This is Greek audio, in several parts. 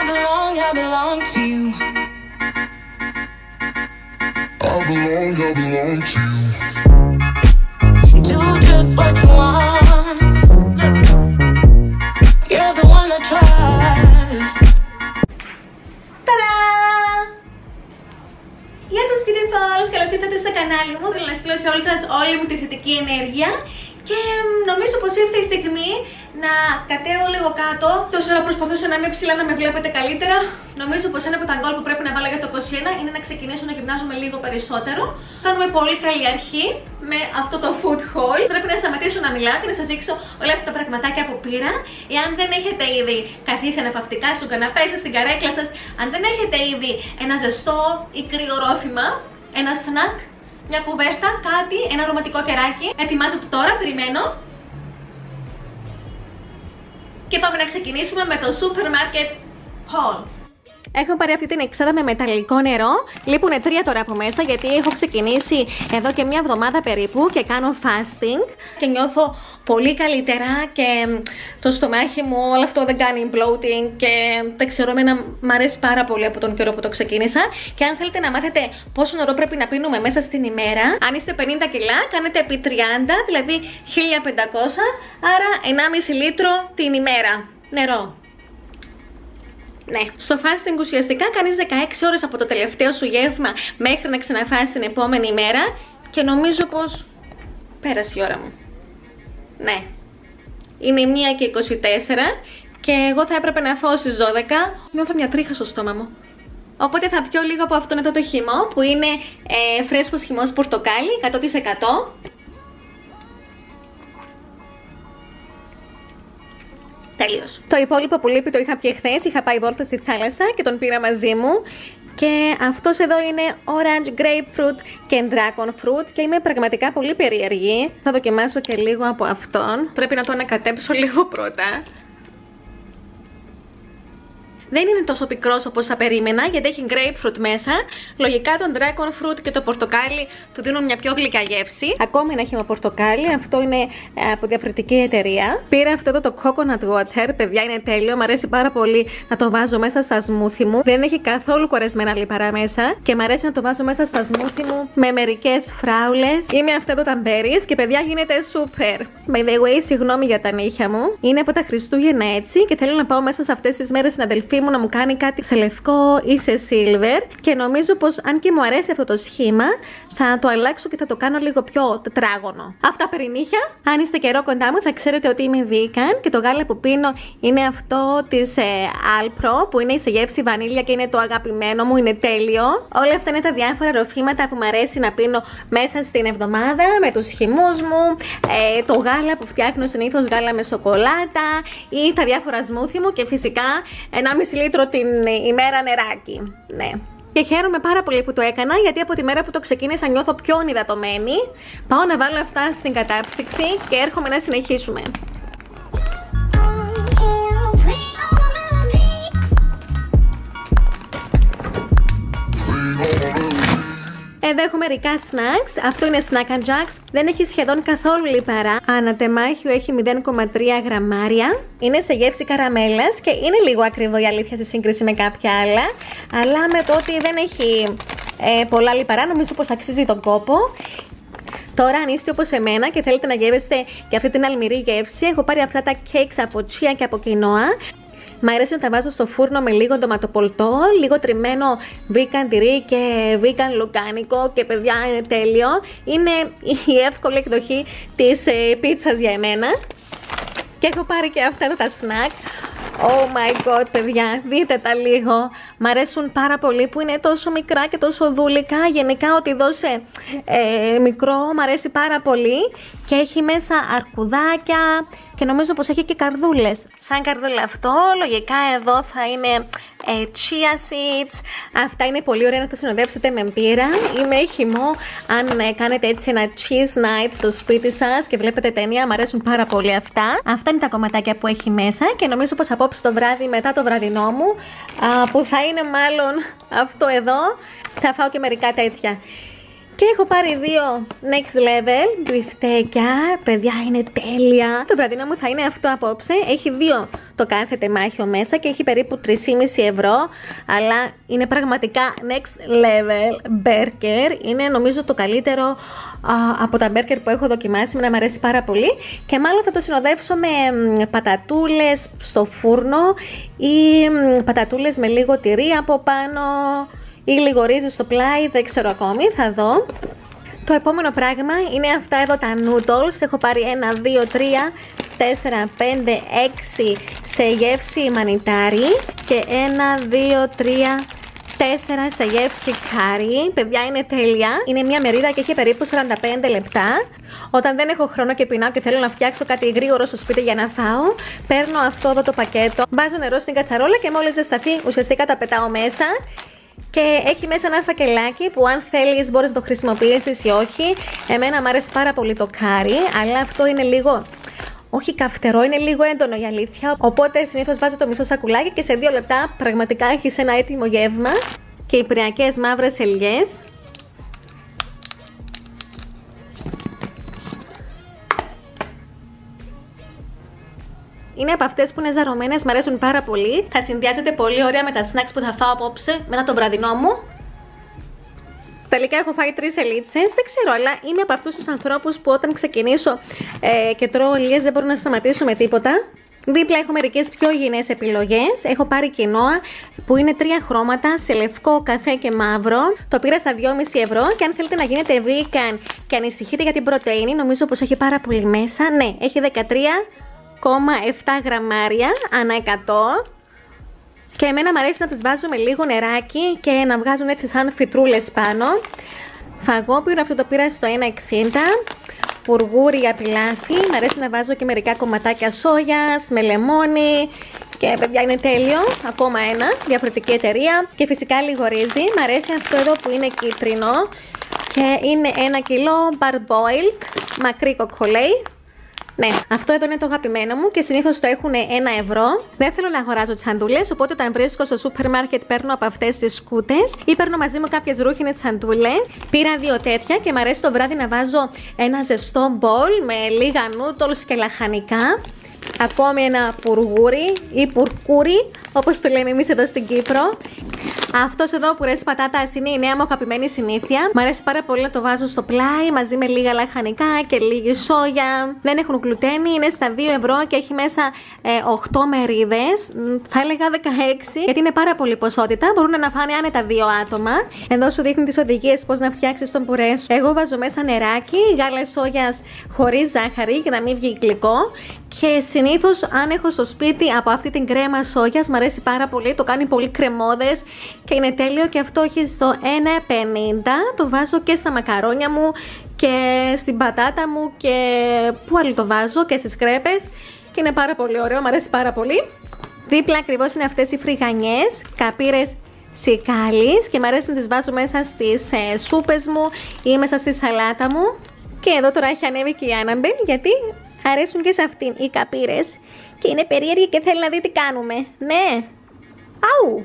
I belong to you. I belong to you. Do just what you want. You're the one I trust. Ταρά! Γεια σας beautifuls, καλώς ήρθατε στο κανάλι μου. Θέλω να στείλω σε όλους σας όλη μου τη θετική ενέργεια. Και νομίζω πως ήρθε η στιγμή να κατέβω λίγο κάτω. Τόσο ώρα προσπαθούσα να είμαι ψηλά να με βλέπετε καλύτερα. Νομίζω πως ένα από τα γκολ που πρέπει να βάλω για το 21 είναι να ξεκινήσω να γυμνάζομαι λίγο περισσότερο. Κάνουμε πολύ καλή αρχή με αυτό το food haul. Πρέπει να σταματήσω να μιλάω και να σας δείξω όλα αυτά τα πραγματάκια που πήρα. Εάν δεν έχετε ήδη καθίσει αναπαυτικά στον καναπέ σας, στην καρέκλα σας, αν δεν έχετε ήδη ένα ζεστό ή κρύο ρόφημα, ένα snack, μια κουβέρτα, κάτι, ένα αρωματικό κεράκι. Ετοιμάζω τώρα, περιμένω. Και πάμε να ξεκινήσουμε με το supermarket haul. Έχω πάρει αυτή την εξάδα με μεταλλικό νερό. Λείπουνε 3 τώρα από μέσα γιατί έχω ξεκινήσει εδώ και μια εβδομάδα περίπου και κάνω fasting. Και νιώθω πολύ καλύτερα και το στομάχι μου όλο αυτό δεν κάνει bloating και δεν ξέρω, εμένα μ' αρέσει πάρα πολύ από τον καιρό που το ξεκίνησα. Και αν θέλετε να μάθετε πόσο νερό πρέπει να πίνουμε μέσα στην ημέρα, αν είστε 50 κιλά κάνετε επί 30, δηλαδή 1500, άρα 1,5 λίτρο την ημέρα νερό. Ναι, στο fasting ουσιαστικά κάνεις 16 ώρες από το τελευταίο σου γεύμα μέχρι να ξαναφάσεις την επόμενη ημέρα και νομίζω πως πέρασε η ώρα μου. Ναι, είναι 1:24 και εγώ θα έπρεπε να φάω στις 12. Νιώθω μια τρίχα στο στόμα μου. Οπότε θα πιω λίγο από αυτόν εδώ το χυμό που είναι φρέσκος χυμός πορτοκάλι, 100%. Τέλειος. Το υπόλοιπο που λείπει το είχα πιει χθες, είχα πάει βόλτα στη θάλασσα και τον πήρα μαζί μου. Και αυτός εδώ είναι orange grapefruit και dragon fruit και είμαι πραγματικά πολύ περίεργη. Θα δοκιμάσω και λίγο από αυτόν. Πρέπει να το ανακατέψω λίγο πρώτα. Δεν είναι τόσο πικρός όπως θα περίμενα γιατί έχει grapefruit μέσα. Λογικά τον dragon fruit και το πορτοκάλι του δίνουν μια πιο γλυκά γεύση. Ακόμη ένα χύμα πορτοκάλι, αυτό είναι από διαφορετική εταιρεία. Πήρα αυτό εδώ το coconut water, παιδιά είναι τέλειο, μου αρέσει πάρα πολύ να το βάζω μέσα στα smoothie μου. Δεν έχει καθόλου κορεσμένα λιπαρά μέσα και μου αρέσει να το βάζω μέσα στα smoothie μου με μερικές φράουλες ή με αυτά εδώ τα berries και παιδιά γίνεται super. By the way, συγγνώμη για τα νύχια μου. Είναι από τα Χριστούγεννα έτσι και θέλω να πάω μέσα σε αυτές τις μέρες στην αδελφή μου να μου κάνει κάτι σε λευκό ή σε silver και νομίζω πως αν και μου αρέσει αυτό το σχήμα θα το αλλάξω και θα το κάνω λίγο πιο τετράγωνο. Αυτά περί νύχια. Αν είστε καιρό κοντά μου θα ξέρετε ότι είμαι vegan και το γάλα που πίνω είναι αυτό της Alpro που είναι σε γεύση βανίλια και είναι το αγαπημένο μου, είναι τέλειο. Όλα αυτά είναι τα διάφορα ροφήματα που μου αρέσει να πίνω μέσα στην εβδομάδα με τους χυμούς μου, το γάλα που φτιάχνω συνήθως γάλα με σοκολάτα ή τα διάφορα smoothie μου και φυσικά 1,5 λίτρο την ημέρα νεράκι. Ναι. Και χαίρομαι πάρα πολύ που το έκανα γιατί από τη μέρα που το ξεκίνησα νιώθω πιο ονειδατωμένη. Πάω να βάλω αυτά στην κατάψυξη και έρχομαι να συνεχίσουμε. Εδώ έχω μερικά snacks. Αυτό είναι Snack and Jacks. Δεν έχει σχεδόν καθόλου λιπαρά. Ανατεμάχιο έχει 0,3 γραμμάρια. Είναι σε γεύση καραμέλας και είναι λίγο ακριβό η αλήθεια σε σύγκριση με κάποια άλλα. Αλλά με το ότι δεν έχει πολλά λιπαρά, νομίζω πως αξίζει τον κόπο. Τώρα, αν είστε όπως εμένα και θέλετε να γεύεστε και αυτή την αλμυρή γεύση, έχω πάρει αυτά τα cakes από chia και από quinoa. Μ' αρέσει να τα βάζω στο φούρνο με λίγο ντοματοπολτό, λίγο τριμμένο vegan τυρί και vegan λουκάνικο και παιδιά είναι τέλειο. Είναι η εύκολη εκδοχή της πίτσας για εμένα. Και έχω πάρει και αυτά τα snack. Oh my god, παιδιά, δείτε τα λίγο. Μ' αρέσουν πάρα πολύ που είναι τόσο μικρά και τόσο δούλικα. Γενικά ό,τι δώσε μικρό μ' αρέσει πάρα πολύ. Και έχει μέσα αρκουδάκια και νομίζω πως έχει και καρδούλες. Σαν καρδούλα αυτό, λογικά εδώ θα είναι chia seeds. Αυτά είναι πολύ ωραία να τα συνοδεύσετε με μπύρα ή με χυμό. Αν κάνετε έτσι ένα cheese night στο σπίτι σας και βλέπετε ταινία, μου αρέσουν πάρα πολύ αυτά. Αυτά είναι τα κομματάκια που έχει μέσα και νομίζω πως απόψε το βράδυ μετά το βραδινό μου, που θα είναι μάλλον αυτό εδώ, θα φάω και μερικά τέτοια. Και έχω πάρει 2 next level μπιφτέκια. Παιδιά, είναι τέλεια. Το βραδινό μου θα είναι αυτό απόψε. Έχει 2 το κάθε τεμάχιο μέσα και έχει περίπου 3,5 ευρώ, αλλά είναι πραγματικά next level burger. Είναι νομίζω το καλύτερο από τα μπέρκερ που έχω δοκιμάσει, μου αρέσει πάρα πολύ και μάλλον θα το συνοδεύσω με πατατούλες στο φούρνο ή πατατούλες με λίγο τυρί από πάνω ή λίγο ρύζι στο πλάι, δεν ξέρω ακόμη, θα δω. Το επόμενο πράγμα είναι αυτά εδώ τα noodles. Έχω πάρει 1, 2, 3, 4, 5, 6 σε γεύση μανιτάρι και 1, 2, 3, 4 σε γεύση κάρι. Παιδιά, είναι τέλεια. Είναι μια μερίδα και έχει περίπου 45 λεπτά. Όταν δεν έχω χρόνο και πεινάω και θέλω να φτιάξω κάτι γρήγορο στο σπίτι για να φάω, παίρνω αυτό εδώ το πακέτο, βάζω νερό στην κατσαρόλα και μόλις ζεσταθεί ουσιαστικά τα πετάω μέσα. Και έχει μέσα ένα φακελάκι που αν θέλεις μπορείς να το χρησιμοποιήσεις ή όχι. Εμένα μου αρέσει πάρα πολύ το κάρι, αλλά αυτό είναι λίγο, όχι καυτερό, είναι λίγο έντονο η αλήθεια. Οπότε συνήθως βάζω το μισό σακουλάκι και σε 2 λεπτά πραγματικά έχεις ένα έτοιμο γεύμα. Και οι πυριακές μαύρες ελιές. Είναι από αυτές που είναι ζαρωμένες, μου αρέσουν πάρα πολύ. Θα συνδυάζεται πολύ ωραία με τα snacks που θα φάω απόψε, μετά τον βραδινό μου. Τελικά έχω φάει 3 ελίτσες, δεν ξέρω, αλλά είμαι από αυτούς τους ανθρώπους που όταν ξεκινήσω και τρώω ελιές δεν μπορώ να σταματήσω με τίποτα. Δίπλα έχω μερικές πιο υγιεινές επιλογές. Έχω πάρει κοινόα που είναι 3 χρώματα σε λευκό, καφέ και μαύρο. Το πήρα στα 2,5 ευρώ και αν θέλετε να γίνετε vegan και ανησυχείτε για την πρωτεΐνη, νομίζω πως έχει πάρα πολύ μέσα. Ναι, έχει 13,7 γραμμάρια ανά 100. Και εμένα μου αρέσει να τις βάζω με λίγο νεράκι και να βγάζουν έτσι σαν φυτρούλες πάνω. Φαγόπυρο αυτό το πήρα στο 1,60. Πουργούρι για πιλάφι. Μ' αρέσει να βάζω και μερικά κομματάκια σόγιας με λεμόνι. Και παιδιά είναι τέλειο. Ακόμα ένα, διαφορετική εταιρεία. Και φυσικά λίγο ρύζι. Μ' αρέσει αυτό εδώ που είναι κίτρινο. Και είναι 1 κιλό bar boiled. Μακρύ κοκκολέι. Ναι, αυτό εδώ είναι το αγαπημένο μου και συνήθως το έχουν 1 ευρώ. Δεν θέλω να αγοράζω τσαντούλες, οπότε όταν βρίσκω στο σούπερ μάρκετ παίρνω από αυτές τις σκούτες ή παίρνω μαζί μου κάποιες ρούχινες τσαντούλες. Πήρα 2 τέτοια και μου αρέσει το βράδυ να βάζω ένα ζεστό μπολ με λίγα noodles και λαχανικά. Ακόμη ένα πουργούρι ή πουρκούρι, όπως το λέμε εμείς εδώ στην Κύπρο. Αυτός εδώ που ρέσει πατάτας είναι η νέα μου αγαπημένη συνήθεια. Μ' αρέσει πάρα πολύ να το βάζω στο πλάι μαζί με λίγα λαχανικά και λίγη σόγια. Δεν έχουν γλουτένι, είναι στα 2 ευρώ και έχει μέσα 8 μερίδες. Θα έλεγα 16, γιατί είναι πάρα πολύ ποσότητα. Μπορούν να φάνε άνετα 2 άτομα. Εδώ σου δείχνει τις οδηγίες πώς να φτιάξεις τον πουρέ σου. Εγώ βάζω μέσα νεράκι, γάλα σόγιας χωρίς ζάχαρη για να μην βγει γλυκό. Και συνήθως αν έχω στο σπίτι από αυτή την κρέμα σόγιας, μου αρέσει πάρα πολύ, το κάνει πολύ κρεμώδες και είναι τέλειο και αυτό έχει στο 1,50. Το βάζω και στα μακαρόνια μου και στην πατάτα μου και πού άλλο το βάζω και στις κρέπες και είναι πάρα πολύ ωραίο, μου αρέσει πάρα πολύ. Δίπλα ακριβώς είναι αυτές οι φρυγανιές, καπύρες σικάλης και μου αρέσει να τις βάζω μέσα στις σούπες μου ή μέσα στη σαλάτα μου. Και εδώ τώρα έχει ανέβει και η Άνναμπελ γιατί αρέσουν και σε αυτήν οι καπύρες και είναι περίεργη και θέλει να δει τι κάνουμε. Ναι. Αου!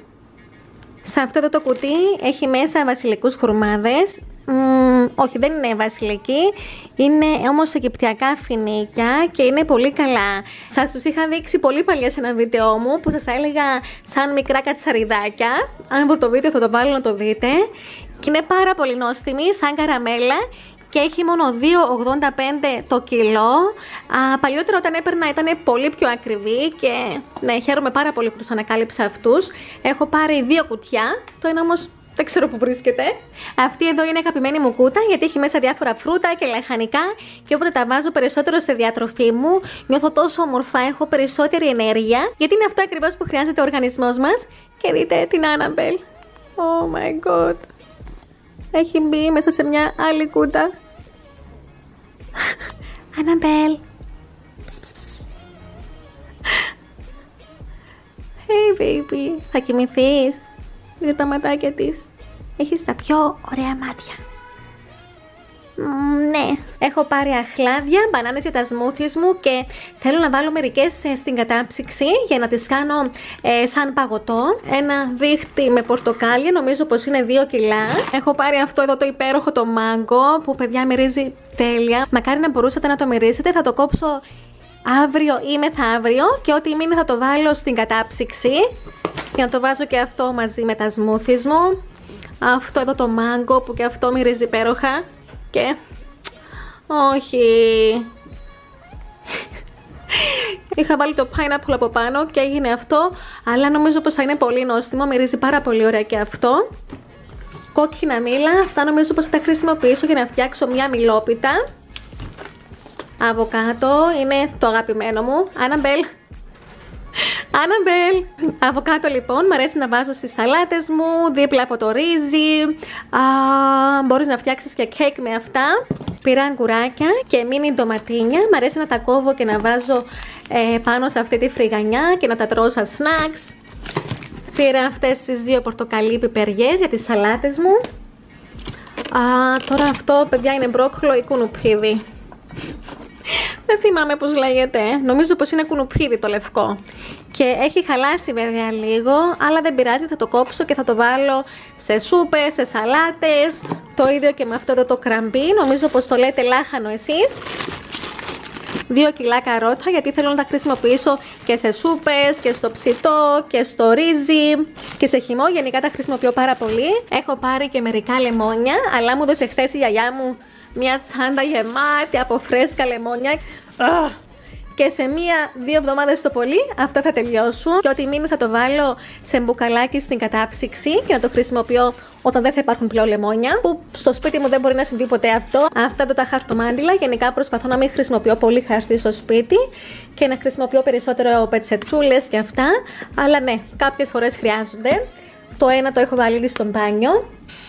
Σε αυτό εδώ το κουτί έχει μέσα βασιλικούς χουρμάδες. Όχι, δεν είναι βασιλική, είναι όμως αιγυπτιακά φινίκια και είναι πολύ καλά. Σας τους είχα δείξει πολύ παλιά σε ένα βίντεο μου που σας έλεγα σαν μικρά κατσαριδάκια. Αν βρω το βίντεο θα το βάλω να το δείτε. Και είναι πάρα πολύ νόστιμη, σαν καραμέλα. Και έχει μόνο 2,85 το κιλό. Παλιότερα όταν έπαιρνα ήταν πολύ πιο ακριβή και ναι, χαίρομαι πάρα πολύ που τους ανακάλυψα αυτούς. Έχω πάρει 2 κουτιά, το ένα όμως δεν ξέρω που βρίσκεται. Αυτή εδώ είναι αγαπημένη μου κούτα γιατί έχει μέσα διάφορα φρούτα και λαχανικά και όποτε τα βάζω περισσότερο στη διατροφή μου νιώθω τόσο όμορφα, έχω περισσότερη ενέργεια γιατί είναι αυτό ακριβώς που χρειάζεται ο οργανισμός μας. Και δείτε την Άνναμπελ. Oh my god. Έχει μπει μέσα σε μια άλλη κούτα. Άνναμπελ. Hey baby. Θα κοιμηθείς? Είδε τα ματάκια της. Έχεις τα πιο ωραία μάτια. Ναι. Έχω πάρει αχλάδια, μπανάνες για τα σμούθις μου και θέλω να βάλω μερικές στην κατάψυξη για να τις κάνω σαν παγωτό. Ένα δίχτυ με πορτοκάλια, νομίζω πως είναι 2 κιλά. Έχω πάρει αυτό εδώ το υπέροχο το μάγκο που παιδιά μυρίζει τέλεια. Μακάρι να μπορούσατε να το μυρίσετε, θα το κόψω αύριο ή μεθαύριο και ό,τι μείνει θα το βάλω στην κατάψυξη και να το βάζω και αυτό μαζί με τα σμούθις μου. Αυτό εδώ το μάγκο που και αυτό μυρίζει υπέροχα και όχι, είχα βάλει το pineapple από πάνω και έγινε αυτό, αλλά νομίζω πως θα είναι πολύ νόστιμο, μυρίζει πάρα πολύ ωραία και αυτό. Κόκκινα μήλα, αυτά νομίζω πως θα τα χρησιμοποιήσω για να φτιάξω μια μιλόπιτα. Αβοκάτο είναι το αγαπημένο μου. Αναμπέλ. Αβοκάτο λοιπόν, μου αρέσει να βάζω στις σαλάτες μου, δίπλα από το ρύζι. Μπορείς να φτιάξεις και κέικ με αυτά. Πήρα αγκουράκια και μίνι ντοματίνια. Μ' αρέσει να τα κόβω και να βάζω πάνω σε αυτή τη φρυγανιά και να τα τρώω σαν snacks. Πήρα αυτές τις 2 πορτοκαλί πιπεριές για τις σαλάτες μου. Τώρα αυτό, παιδιά, είναι μπρόκολο ή κουνουπίδι. Δεν θυμάμαι πώς λέγεται. Νομίζω πως είναι κουνουπίδι το λευκό. Και έχει χαλάσει βέβαια λίγο, αλλά δεν πειράζει, θα το κόψω και θα το βάλω σε σούπες, σε σαλάτες. Το ίδιο και με αυτό εδώ το κραμπί. Νομίζω πως το λέτε λάχανο εσείς. 2 κιλά καρότα, γιατί θέλω να τα χρησιμοποιήσω και σε σούπες και στο ψητό και στο ρύζι και σε χυμό. Γενικά τα χρησιμοποιώ πάρα πολύ. Έχω πάρει και μερικά λεμόνια, αλλά μου έδωσε χθες η γιαγιά μου μια τσάντα γεμάτη από φρέσκα λεμόνια. Και σε 1-2 εβδομάδες το πολύ αυτά θα τελειώσουν. Και ό,τι μείνει θα το βάλω σε μπουκαλάκι στην κατάψυξη και να το χρησιμοποιώ όταν δεν θα υπάρχουν πλέον λεμόνια. Που στο σπίτι μου δεν μπορεί να συμβεί ποτέ αυτό. Αυτά εδώ τα χαρτομάντιλα. Γενικά προσπαθώ να μην χρησιμοποιώ πολύ χαρτί στο σπίτι και να χρησιμοποιώ περισσότερο πετσετούλες και αυτά. Αλλά ναι, κάποιες φορές χρειάζονται. Το ένα το έχω βάλει ήδη στο μπάνιο.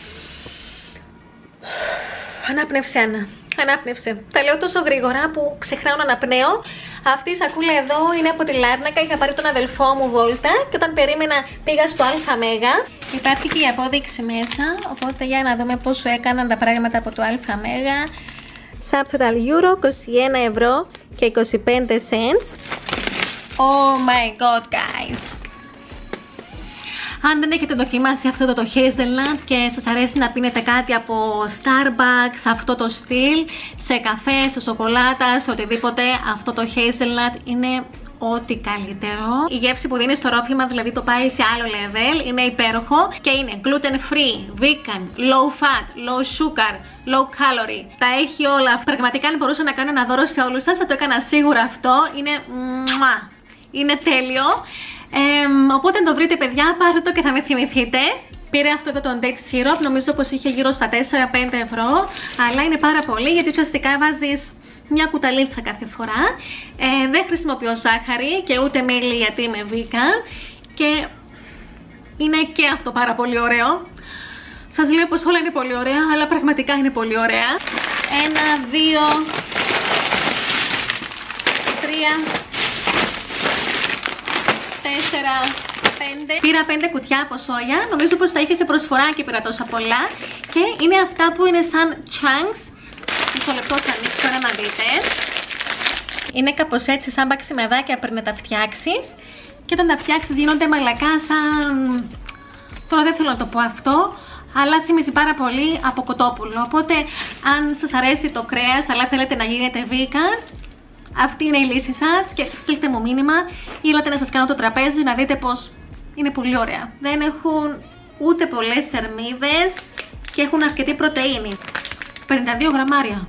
Ανάπνευσε, Άννα. Ανάπνευσε. Τα λέω τόσο γρήγορα που ξεχνάω να αναπνέω. Αυτή η σακούλα εδώ είναι από τη Λάρνακα. Είχα πάρει τον αδελφό μου βόλτα και όταν περίμενα πήγα στο ΑΜΕΓΑ. Υπάρχει και η απόδειξη μέσα. Οπότε για να δούμε πόσο έκαναν τα πράγματα από το ΑΜΕΓΑ. Subtotal euro 21 ευρώ και 25 cents. Oh my god, guys. Αν δεν έχετε δοκιμάσει αυτό το hazelnut και σας αρέσει να πίνετε κάτι από Starbucks, αυτό το στυλ, σε καφέ, σε σοκολάτα, σε οτιδήποτε, αυτό το hazelnut είναι ό,τι καλύτερο. Η γεύση που δίνει στο ρόφημα δηλαδή το πάει σε άλλο level, είναι υπέροχο και είναι gluten free, vegan, low fat, low sugar, low calorie. Τα έχει όλα. Πραγματικά αν μπορούσα να κάνω ένα δώρο σε όλους σας θα το έκανα σίγουρα αυτό. Είναι τέλειο. Οπότε αν το βρείτε, παιδιά, πάρτε το και θα με θυμηθείτε. Πήρε αυτό εδώ το date syrup, νομίζω πως είχε γύρω στα 4-5 ευρώ, αλλά είναι πάρα πολύ γιατί ουσιαστικά βάζεις μια κουταλίτσα κάθε φορά. Δεν χρησιμοποιώ ζάχαρη και ούτε μέλι γιατί είμαι vegan και είναι και αυτό πάρα πολύ ωραίο. Σας λέω πως όλα είναι πολύ ωραία, αλλά πραγματικά είναι πολύ ωραία. 1, 2, 3, 4, 5. Πήρα 5 κουτιά από σόγια. Νομίζω πως τα είχε σε προσφορά και πήρα τόσα πολλά. Και είναι αυτά που είναι σαν chunks. Μισό λεπτό θα ανοίξω ένα να δείτε. Είναι κάπως έτσι σαν παξιμαδάκια πριν να τα φτιάξεις. Και όταν τα φτιάξεις γίνονται μαλακά σαν... Τώρα δεν θέλω να το πω αυτό, αλλά θυμίζει πάρα πολύ από κοτόπουλο. Οπότε αν σας αρέσει το κρέας αλλά θέλετε να γίνετε vegan, αυτή είναι η λύση σας και στείλτε μου μήνυμα ή έλατε να σας κάνω το τραπέζι να δείτε πως είναι πολύ ωραία. Δεν έχουν ούτε πολλές θερμίδες και έχουν αρκετή πρωτεΐνη. 52 γραμμάρια.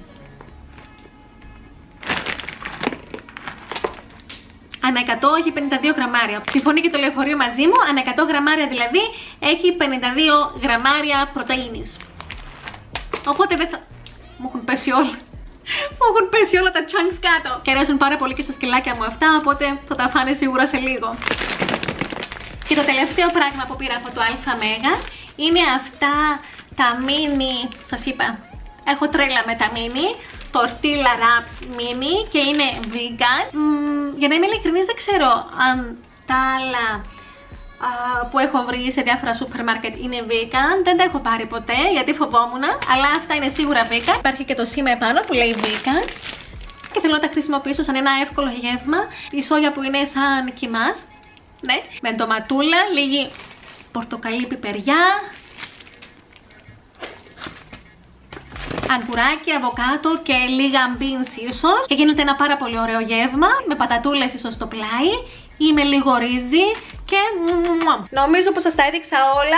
Ανά 100 έχει 52 γραμμάρια. Συμφωνεί και το λεωφορείο μαζί μου. Ανά 100 γραμμάρια δηλαδή έχει 52 γραμμάρια πρωτεΐνης. Οπότε δεν θα... Μου έχουν πέσει όλα. Μου έχουν πέσει όλα τα chunks κάτω. Και αρέσουν πάρα πολύ και στα σκυλάκια μου αυτά, οπότε θα τα φάνε σίγουρα σε λίγο. Και το τελευταίο πράγμα που πήρα από το ΑΜΕΓΑ είναι αυτά τα mini. Σας είπα, έχω τρέλα με τα mini. Tortilla wraps mini και είναι vegan. Για να είμαι ειλικρινής, δεν ξέρω αν τα άλλα που έχω βρει σε διάφορα σούπερ μάρκετ είναι vegan. Δεν τα έχω πάρει ποτέ γιατί φοβόμουν, αλλά αυτά είναι σίγουρα vegan. Υπάρχει και το σήμα επάνω που λέει vegan και θέλω να τα χρησιμοποιήσω σαν ένα εύκολο γεύμα. Η σόγια που είναι σαν κιμάς, ναι, με ντοματούλα, λίγη πορτοκαλί πιπεριά. αγκουράκι, αβοκάτο και λίγα beans ίσως. Και γίνεται ένα πάρα πολύ ωραίο γεύμα με πατατούλες ίσως στο πλάι ή με λίγο ρύζι. Και νομίζω πως σας τα έδειξα όλα.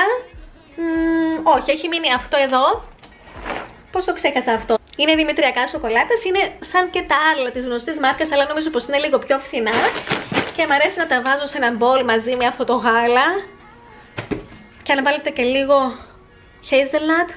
Όχι, έχει μείνει αυτό εδώ. Πώς το ξέχασα αυτό? Είναι δημητριακά σοκολάτας, είναι σαν και τα άλλα της γνωστής μάρκας, αλλά νομίζω πως είναι λίγο πιο φθηνά. Και μου αρέσει να τα βάζω σε ένα μπολ μαζί με αυτό το γάλα. Και αν βάλετε και λίγο hazelnut,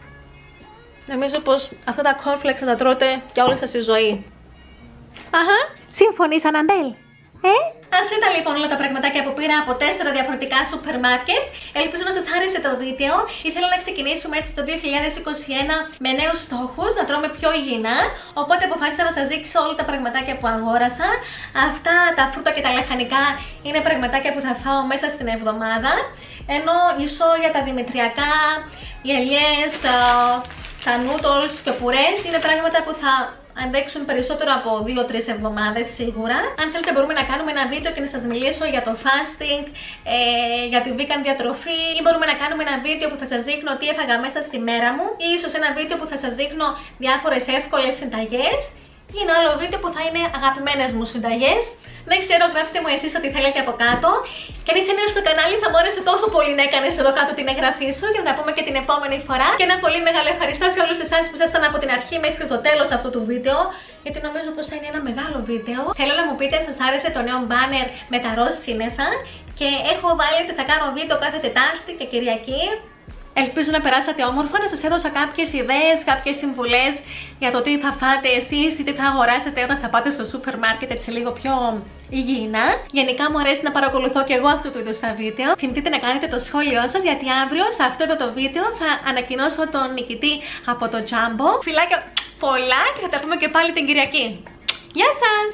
νομίζω πως αυτά τα cornflakes θα τα τρώτε για όλη σας τη ζωή. Αχα, συμφωνείς Αναμπέλ? Αυτά ήταν λοιπόν όλα τα πραγματάκια που πήρα από 4 διαφορετικά σούπερ μάρκετ. Ελπίζω να σας άρεσε το βίντεο. Ήθελα να ξεκινήσουμε έτσι το 2021 με νέους στόχους, να τρώμε πιο υγιεινά. Οπότε αποφάσισα να σας δείξω όλα τα πραγματάκια που αγόρασα. Αυτά τα φρούτα και τα λαχανικά είναι πραγματάκια που θα φάω μέσα στην εβδομάδα. Ενώ η σόγια, τα δημητριακά, οι ελιές, τα noodles και πουρές είναι πράγματα που θα αντέξουν περισσότερο από 2-3 εβδομάδες σίγουρα. Αν θέλετε μπορούμε να κάνουμε ένα βίντεο και να σας μιλήσω για το fasting, για τη vegan διατροφή, ή μπορούμε να κάνουμε ένα βίντεο που θα σας δείχνω τι έφαγα μέσα στη μέρα μου, ή ίσως ένα βίντεο που θα σας δείχνω διάφορες εύκολες συνταγές, ή ένα άλλο βίντεο που θα είναι αγαπημένες μου συνταγές. Δεν ξέρω, γράψτε μου εσείς ό,τι θέλετε από κάτω. Και αν είσαι νέος στο κανάλι, θα μου άρεσε τόσο πολύ να έκανες εδώ κάτω την εγγραφή σου για να τα πούμε και την επόμενη φορά. Και ένα πολύ μεγάλο ευχαριστώ σε όλους εσάς που ήσασταν από την αρχή μέχρι το τέλος αυτού του βίντεο, γιατί νομίζω πως είναι ένα μεγάλο βίντεο. Θέλω να μου πείτε αν σας άρεσε το νέο banner με τα ροζ σύννεφα. Και έχω βάλει ότι θα κάνω βίντεο κάθε Τετάρτη και Κυριακή. Ελπίζω να περάσατε όμορφα, να σας έδωσα κάποιες ιδέες, κάποιες συμβουλές για το τι θα φάτε εσείς ή τι θα αγοράσετε όταν θα πάτε στο σούπερ μάρκετ έτσι λίγο πιο υγιεινά. Γενικά μου αρέσει να παρακολουθώ και εγώ αυτού του είδους τα βίντεο. Θυμηθείτε να κάνετε το σχόλιο σας, γιατί αύριο σε αυτό εδώ το βίντεο θα ανακοινώσω τον νικητή από το Jumbo. Φιλάκια πολλά και θα τα πούμε και πάλι την Κυριακή. Γεια σας!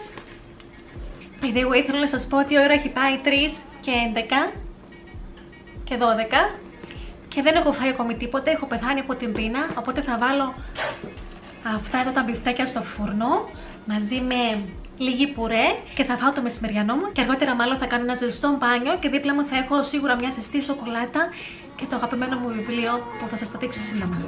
By the way, θέλω να σας πω ότι η ώρα έχει πάει 3 και 11 και 12. Και δεν έχω φάει ακόμη τίποτε, έχω πεθάνει από την πείνα, οπότε θα βάλω αυτά εδώ τα μπιφτέκια στο φούρνο μαζί με λίγη πουρέ και θα φάω το μεσημεριανό μου και αργότερα μάλλον θα κάνω ένα ζεστό μπάνιο και δίπλα μου θα έχω σίγουρα μια ζεστή σοκολάτα και το αγαπημένο μου βιβλίο που θα σας το δείξω σύντομα.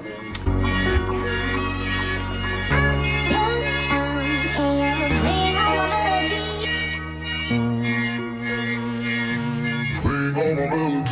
Bring on my melody.